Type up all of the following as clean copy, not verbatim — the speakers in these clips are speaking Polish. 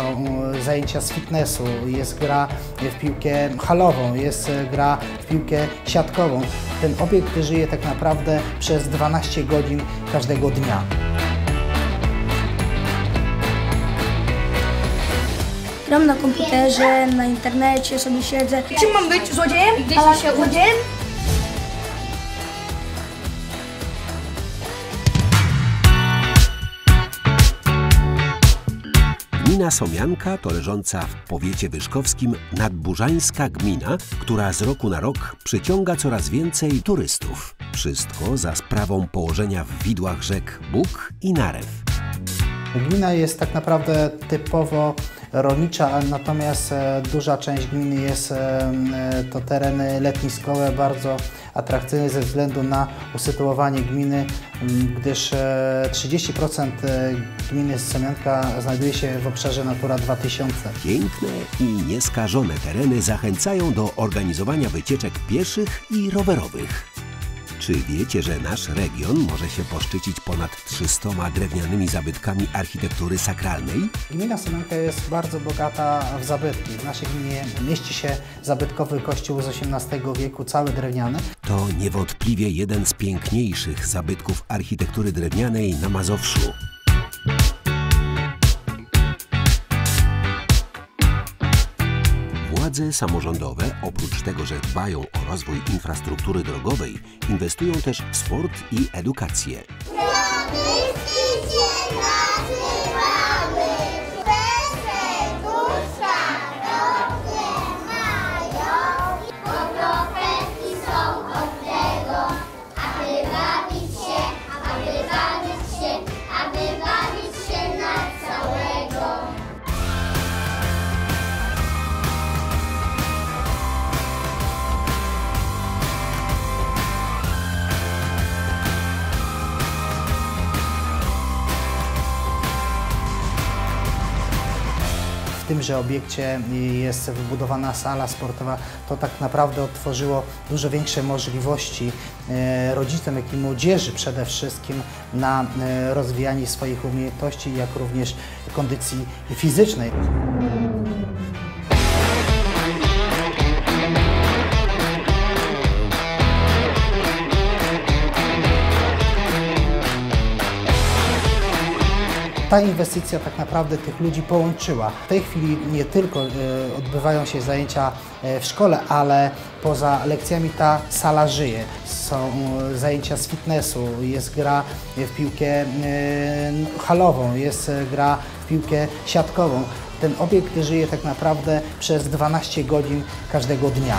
są zajęcia z fitnessu, jest gra w piłkę halową, jest gra w piłkę siatkową. Ten obiekt żyje tak naprawdę przez 12 godzin każdego dnia. Gram na komputerze, na internecie sobie siedzę. Czym mam być? Złodziejem? Złodziejem? Gmina Somianka to leżąca w powiecie wyszkowskim nadburzańska gmina, która z roku na rok przyciąga coraz więcej turystów. Wszystko za sprawą położenia w widłach rzek Bóg i Narew. Gmina jest tak naprawdę typowo rolnicza, natomiast duża część gminy to tereny letniskowe, bardzo atrakcyjne ze względu na usytuowanie gminy, gdyż 30% gminy Somianka znajduje się w obszarze Natura 2000. Piękne i nieskażone tereny zachęcają do organizowania wycieczek pieszych i rowerowych. Czy wiecie, że nasz region może się poszczycić ponad 300 drewnianymi zabytkami architektury sakralnej? Gmina Somianka jest bardzo bogata w zabytki. W naszej gminie mieści się zabytkowy kościół z XVIII wieku, cały drewniany. To niewątpliwie jeden z piękniejszych zabytków architektury drewnianej na Mazowszu. Władze samorządowe, oprócz tego, że dbają o rozwój infrastruktury drogowej, inwestują też w sport i edukację. W tymże obiekcie jest wybudowana sala sportowa. To tak naprawdę otworzyło dużo większe możliwości rodzicom, jak i młodzieży przede wszystkim na rozwijanie swoich umiejętności, jak również kondycji fizycznej. Ta inwestycja tak naprawdę tych ludzi połączyła. W tej chwili nie tylko odbywają się zajęcia w szkole, ale poza lekcjami ta sala żyje. Są zajęcia z fitnessu, jest gra w piłkę halową, jest gra w piłkę siatkową. Ten obiekt żyje tak naprawdę przez 12 godzin każdego dnia.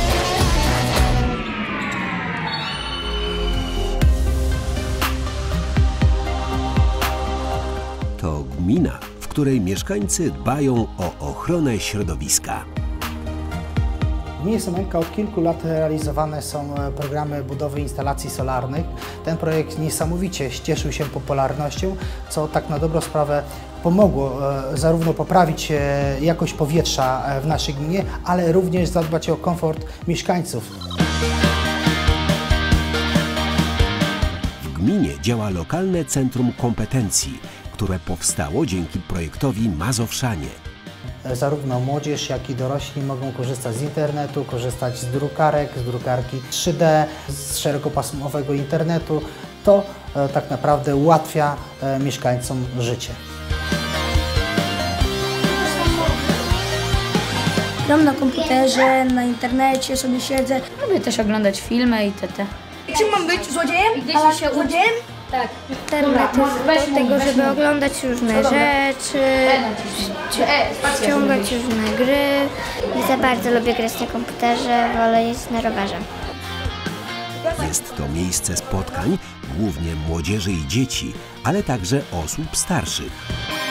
To gmina, w której mieszkańcy dbają o ochronę środowiska. W gminie Somianka od kilku lat realizowane są programy budowy instalacji solarnych. Ten projekt niesamowicie cieszył się popularnością, co tak na dobrą sprawę pomogło zarówno poprawić jakość powietrza w naszej gminie, ale również zadbać o komfort mieszkańców. W gminie działa lokalne centrum kompetencji, które powstało dzięki projektowi Mazowszanie. Zarówno młodzież, jak i dorośli mogą korzystać z internetu, korzystać z drukarek, z drukarki 3D, z szerokopasmowego internetu. To tak naprawdę ułatwia mieszkańcom życie. Gram na komputerze, na internecie sobie siedzę. Lubię też oglądać filmy i itd. Czym mam być? Złodziejem? Złodziejem? Tak. Internet jest do tego, żeby oglądać różne rzeczy, ściągać różne gry. Nie za bardzo lubię grać na komputerze, wolę jeździć na rowerze. Jest to miejsce spotkań, głównie młodzieży i dzieci, ale także osób starszych.